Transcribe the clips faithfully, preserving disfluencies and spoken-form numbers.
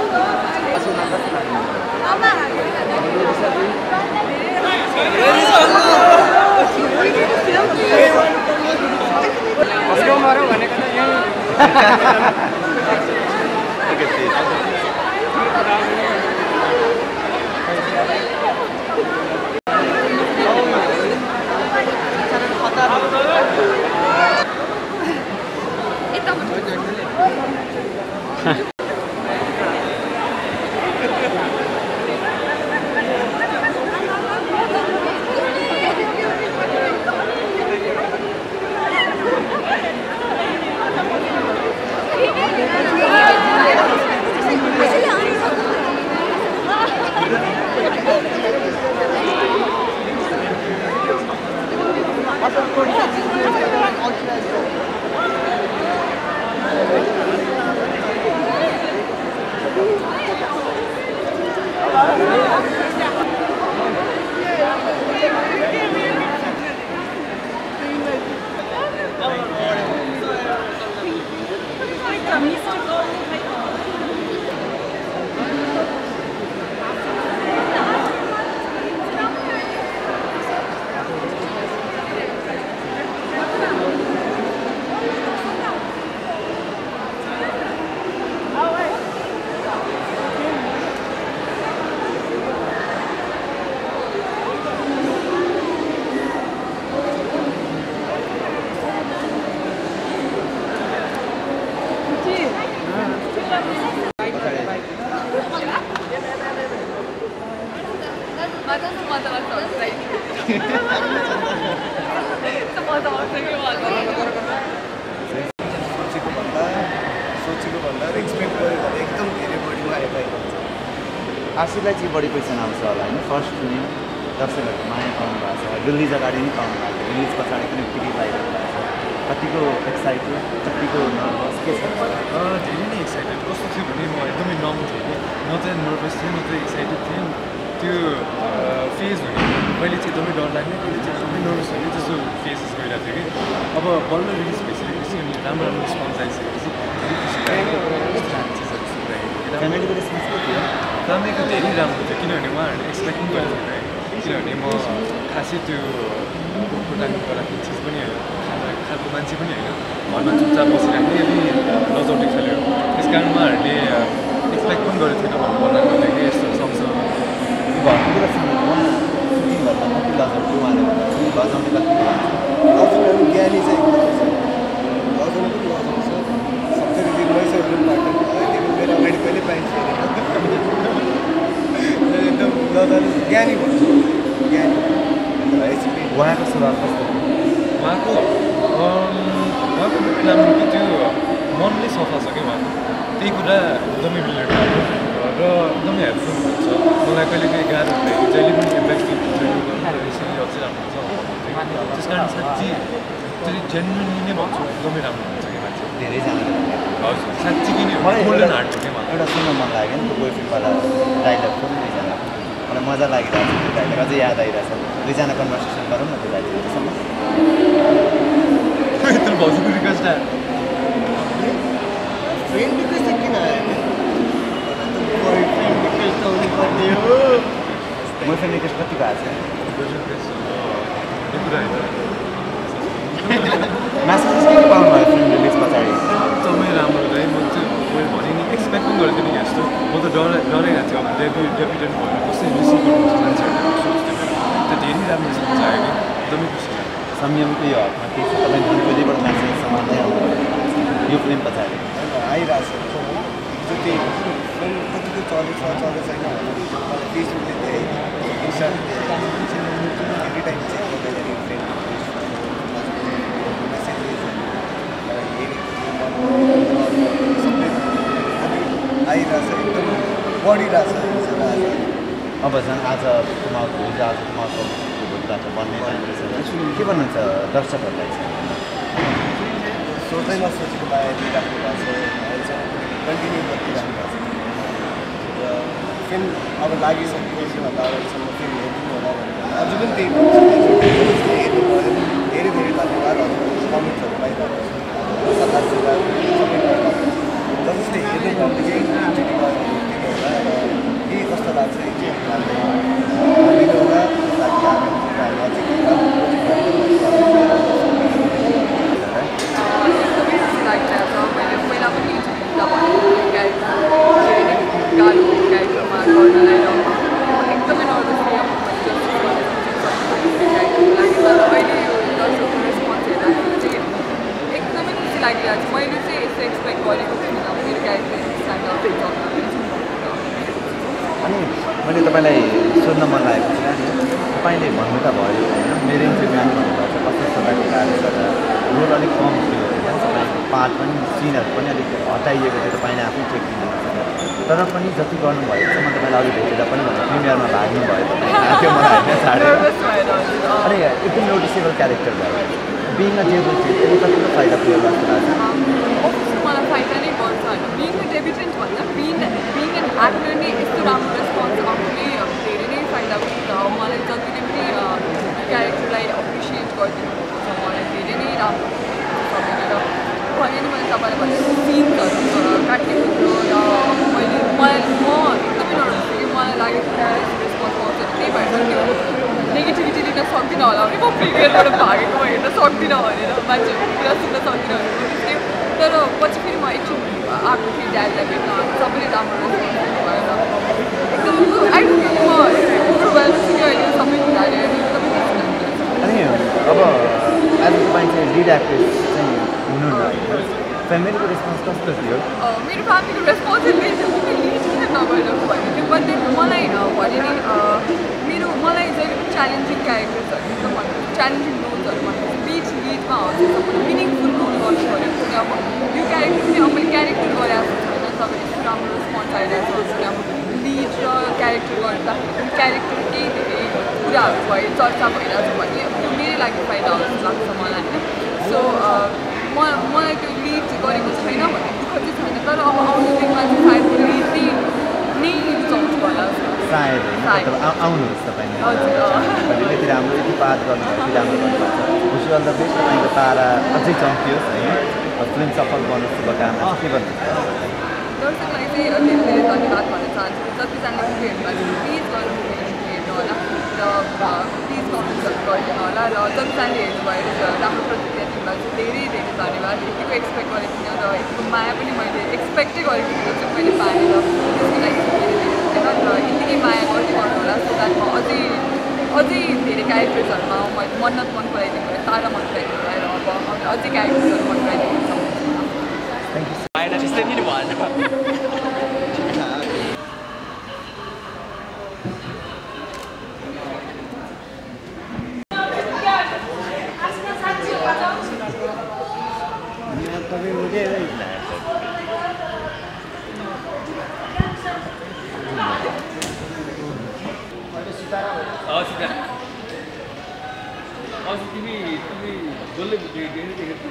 कसको मर्यो भनेको त यही आशीलाई चाहिँ बढी क्वेसन आउँछ होला होइन फर्स्ट फिल्म दर्शकहरूको माया पाउनु भएको छ रिलिज अगाडि नै पाउनु भएको छ रिलिज पछाडि पनि टिभी पाइरहनु भएको छ कतिको एक्साइटेड कतिको नर्भस के छ धेरै नै एक्साइटेड कस्तो थियो भने म एकदमै नर्भस थिएँ कि न चाहिँ नर्भस थिएँ न चाहिँ एक्साइटेड थिएँ त्यो फेज हुने मैले चाहिँ एकदमै डर लाग्ने कहिले चाहिँ एकदमै नर्भस हुने त्यस्तो फेजेस गइरहेको थियो कि अब बल्ल रिलिज भइसकेपछि अनि राम्रो राम्रो रेस्पोन्स आइसकेपछि धेरै खुसी लाग्यो चिजहरू सुन्दाखेरि फ्यामिलीको रेस्पोन्स के थियो फ्यामिलीको धेरै राम्रो थियो किनभने उहाँहरूले एक्सपेक्ट पनि गरेको थिएन किनभने म खासै त्यो प्रोग्राम गराएको चिज पनि होइन खाना खालको मान्छे पनि होइन घरमा चुपचाप बसिराख्ने अलि लजाउने खाले हो त्यस कारण उहाँहरूले एक्सपेक्ट पनि गरेको थिएन भन्नु पर्दा गर्दाखेरि यस्तो सक्छ घरको कुरा सुन्नु उहाँ सुटिङ गर्दा कति लजाउँथ्यो उहाँले लजाउने कति लजाउनु ज्ञानी चाहिँ लजाउनु पनि लजाउँछ सबै दिन भइसक्यो मेरो अगाडि कहिले पाइन्छ एकदम लजाउनु ज्ञानी भन्छु ज्ञानी उहाँको स्वभाव कस्तो उहाँको उहाँको राम्रो कि त्यो मनले सफा छ क्या उहाँको त्यही कुरा एकदमै मिलेर र एकदमै हेल्पफुल हुन्छ मलाई कहिले कहिले गाह्रो हुँदाखेरि जहिले पनि एडभाइस दिनुहुन्छ यसरी अझै राम्रो हुन्छ त्यस कारण साँच्ची त्यो जेन्युनली नै भन्छु एकदमै राम्रो हुन्छ कि मान्छे धेरैजना हजुर साँच्चीकै नै गोल्डन हार्ट हो क्या एउटा सुन्न मन लाग्यो नि बोय फिल्मवाला डाइलग पनि दुईजना मलाई मजा लागिरहेको छ त्यो डाइलग अझै याद आइरहेछ दुईजना कन्भर्सेसन गरौँ न त्यो डाइलगसम्म त्यो भाउजूको रिक्वेस्ट आयो फ्रेन्ड रिक्वेस्ट किन आयो बोयफ्रेन्ड रिक्वेस्ट आउनु पर्ने हो बोयफ्रेन्ड रिक्वेस्ट कति भएको छ म्यासेजेस के पाउनु भयो फिल्म रिलिज पछाडि एकदमै राम्रो है म चाहिँ मैले भने नि एक्सपेक्ट पनि गरेको थिएँ यस्तो म त डर डराइरहेको थिएँ अब डेब्यु डेब्युटेन्ट भएर कसरी रिसिभ गर्नुहुन्छ मान्छेहरूले सोच्थेँ त्यो धेरै राम्रो रेस्पोन्स आयो कि एकदमै खुसी लाग्यो संयमको यो हकमा के छ तपाईँ धनकोलीबाट म्यासेज समात्दै आउनु यो फिल्म पछाडि आइरहेको छ जति फिल्म कतिको चलेछ चलेको छैन मलाई फेसबुकले धेरै इन्स्टाले धेरै एभ्री टाइम चेक गर्दाखेरि फ्रेन्ड मेसेजेस सबै आइरहेछ एकदम बढिरहेछ अब झन् आज कुमारको हिजो आज कुमारको भोलिबाट बन्ने टाइम रहेछ के भन्नुहुन्छ दर्शकहरूलाई सोच्दै नसोचेको माया दिइराख्नु भएको छ कन्टिन्यू गरिदिइराख्नु भएको छ र फिल्म अब लागिसकेपछि भन्दा अगाडिसम्म फिल्म हेरिदिनु होला भनेर अझै पनि त्यही भन्छ हेर्नु भयो धेरै धेरै धन्यवाद हजुर कमेन्ट्सहरू पाइरहेको छु सतासी हजार सबै जसले हेर्नु बित्तिकै एकचोटि भयो मैले तपाईँलाई सोध्न मन लागेको छ तपाईँले भन्नु त भयो होइन मेरो इन्टरभ्यूमा पनि भन्नुभएको छ अस्वस्थताको कारणले गर्दा रोल अलिक कम थियो होइन तपाईँको पार्ट पनि सिनहरू पनि अलिक हटाइएको थियो तपाईँले आफै चेक दिनुहुन्छ तर पनि जति गर्नुभएको छ म तपाईँलाई अघि भेटेर पनि भन्नु प्रिमियरमा भाग्नु भयो तपाईँ त्यो मलाई होइन छाड्यो अनि एकदम नोटिसेबल क्यारेक्टर भयो बिङ अ डेब्युटेन्ट यसले कतिको फाइदा पुऱ्यायो जस्तो लाग्छ मलाई फाइदा नै पर्छ होइन बिङ अ डेब्युटेन्ट भन्दा बिङ बिङ एन एक्टर नै यस्तो राम्रो रेस्पोन्स आउनु नै धेरै नै फाइदा हुन्छ मलाई जतिले पनि क्यारेक्टरलाई एप्रिसिएट गरिदिनु छ मलाई धेरै नै राम्रो सबैले र भने नि मैले तपाईँलाई भनेको सिन्सहरू काट्ने कुरो र मैले मलाई म एकदमै नर्भस थिएँ कि मलाई लागेको रेस्पोन्स पाउँछ त्यही भएर त्यो नेगेटिभिटी दिन सक्दिनँ होला भने म प्रिमियरबाट भागेको म हेर्न सक्दिनँ भनेर मान्छेहरू कुरा सुन्न सक्दिनँ भनेर तर पछि फेरि म एकछिन आएको थिएँ ड्याडलाई भेट्न सबैले राम्रो रेस्पोन्स भएर एकदम आई डोन्ट थिङ्क म ओभरवेल्म छु कि अहिले सबै कुराले एकदमै अनि अब आज तपाईँ चाहिँ लिड एक्ट्रेस चाहिँ हुनुहुन्न फ्यामिलीको रेस्पोन्स कस्तो थियो मेरो फ्यामिलीको रेस्पोन्स लिड किन नगरेर भन्यो त्यो पनि मलाई भने नि मेरो मलाई जहिले पनि च्यालेन्जिङ क्यारेक्टर्सहरू एकदम भन्नु च्यालेन्जिङ रोल्सहरू भन्नु बिच लिडमा हुन्छ सबैले मिनिङफुल रोल गर्नु पऱ्यो किन अब यो क्यारेक्टर चाहिँ अब मैले क्यारेक्टर गरेको छैन तपाईँले यस्तो राम्रो रेस्पोन्स आइरहेको छ अब लिड र क्यारेक्टर गर्दाखेरि क्यारेक्टर केही धेरै कुराहरू भयो चर्चा भइरहेको छ भने त्यो मेरै लागि फाइदा हो जस्तो लाग्छ मलाई होइन सो म मलाई त्यो लिड गरेको छैन भन्ने दुःख चाहिँ छैन तर अब आउने दिनमा चाहिँ सायद लिड नै रुचाउँछु होला सायद होइन आउनुहोस् तपाईँले यति राम्रो यति पाठ गर्नुभयो यति राम्रो गर्नुभएको छ विश अल द बेस्ट तपाईँको तारा अझै चम्कियोस् होइन फिल्म सफल बनोस् शुभकामना के भन्नुहुन्छ दर्शकलाई चाहिँ धेरै धेरै धन्यवाद भन्न चाहन्छु जतिजनाले मुभी हेर्नु प्लिज गर्नु हेर्नु होला र प्लिज कमेन्ट्सहरू गरिदिनु होला र जतिजनाले हेर्नुभयो राम्रो प्रतिक्रिया दिनुभएको छ धेरै धेरै धन्यवाद यतिको एक्सपेक्ट गरेको थिइनँ र यतिको माया पनि मैले एक्सपेक्टै गरेको थिइनँ चाहिँ मैले पाएँ र त्यसको लागि धेरै धेरै धन्यवाद र यतिकै माया गर्दै गर्नु होला सो द्याट म अझै अझै धेरै क्यारेक्टर्सहरूमा मैले मन्नत मन पराइदिनु भयो तारा मन पराइदिनु भयो र अब अझै क्यारेक्टर्सहरू मन पराइदिनु त्यस्तै पनि भएन तिमी तिमी जसले देखेको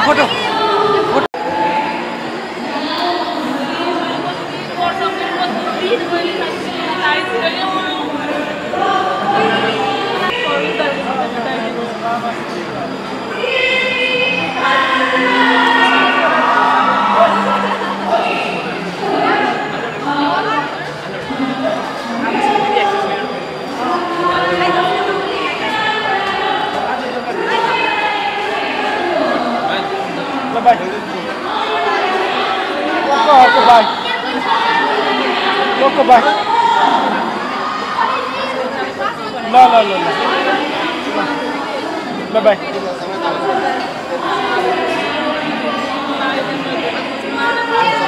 photo Bye. Go bye. Go bye. No, no, no, no. Bye bye. Thank you.